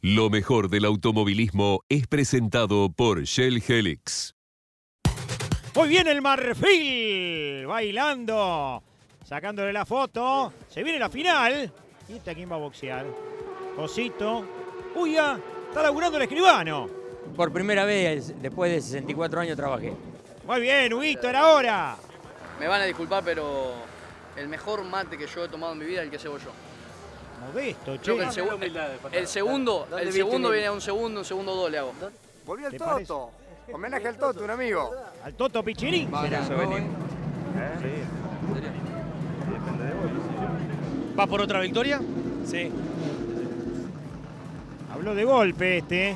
Lo mejor del automovilismo es presentado por Shell Helix. Muy bien el Marfil, bailando, sacándole la foto. Se viene la final. ¿Y este a quién va a boxear? Josito. Uy, ya, está laburando el escribano. Por primera vez, después de 64 años, trabajé. Muy bien, Huguito, era hora. Me van a disculpar, pero el mejor mate que yo he tomado en mi vida es el que cebo yo. Modesto, che. Creo que el segundo viene a un segundo doble hago. Volvió el Toto. Homenaje al Toto, un amigo. Al Toto Pichirín. ¿Va por otra victoria? Sí. Habló de golpe este.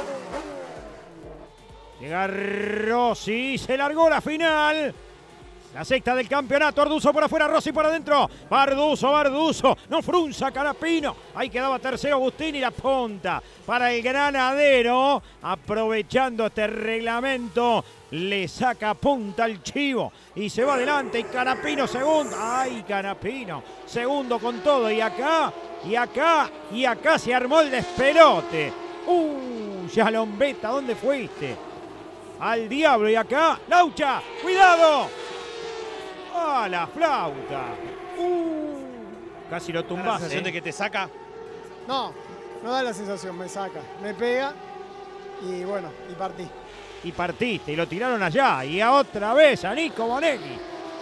Llega Rossi, se largó la final. La sexta del campeonato, Arduzo por afuera, Rossi por adentro. Barduzo, no frunza Canapino. Ahí quedaba tercero Agustín y la punta para el Granadero. Aprovechando este reglamento, le saca punta al Chivo y se va adelante. Y Canapino segundo. ¡Ay, Canapino! Segundo con todo. Y acá se armó el despelote. Yalombeta, ¿dónde fuiste? Al diablo. Y acá, Laucha, ¡cuidado! ¡Ah, la flauta! Casi lo tumbás. ¿La sensación de que te saca? No da la sensación, me saca. Me pega y bueno, y partí. Y partiste, y lo tiraron allá. Y a otra vez a Nico Bonelli.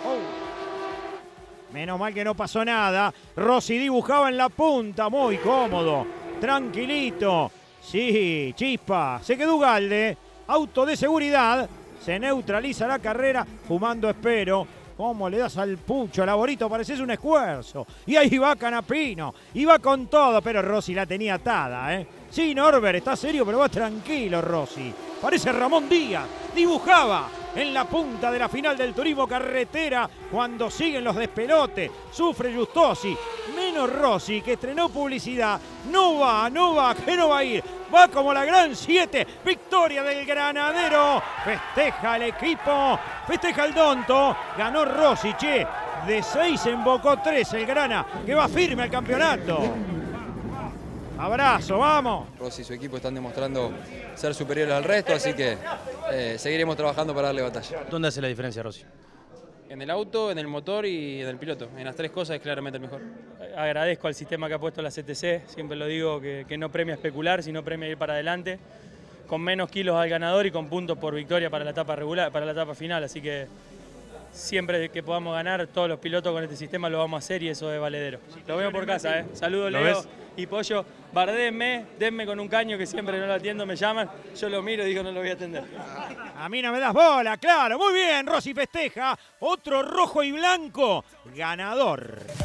Menos mal que no pasó nada. Rossi dibujaba en la punta, muy cómodo. Tranquilito. Sí, chispa. Se quedó Ugalde. Auto de seguridad. Se neutraliza la carrera. Fumando espero. ¿Cómo le das al pucho, Laborito? Pareces un esfuerzo. Y ahí va Canapino. Y va con todo, pero Rossi la tenía atada, ¿eh? Sí, Norbert, está serio, pero va tranquilo Rossi. Parece Ramón Díaz. Dibujaba en la punta de la final del Turismo Carretera cuando siguen los despelotes. Sufre Justosi. Menos Rossi, que estrenó publicidad. No va, que no va a ir. Va como la gran 7. Victoria del Granadero. Festeja el equipo. Festeja el Donto. Ganó Rossi, che. De 6 embocó 3 el Grana, que va firme al campeonato. Abrazo, vamos. Rossi y su equipo están demostrando ser superiores al resto, así que seguiremos trabajando para darle batalla. ¿Dónde hace la diferencia, Rossi? En el auto, en el motor y en el piloto. En las tres cosas es claramente el mejor. Agradezco al sistema que ha puesto la CTC, siempre lo digo, que no premia especular, sino premia ir para adelante, con menos kilos al ganador y con puntos por victoria para la etapa regular, para la etapa final, así que siempre que podamos ganar, todos los pilotos con este sistema lo vamos a hacer y eso es valedero. Lo veo por casa, ¿eh? Saludos, Leo y Pollo. Bardéenme, denme con un caño que siempre no lo atiendo, me llaman, yo lo miro y digo no lo voy a atender. A mí no me das bola, claro, muy bien, Rossi festeja, otro rojo y blanco, ganador.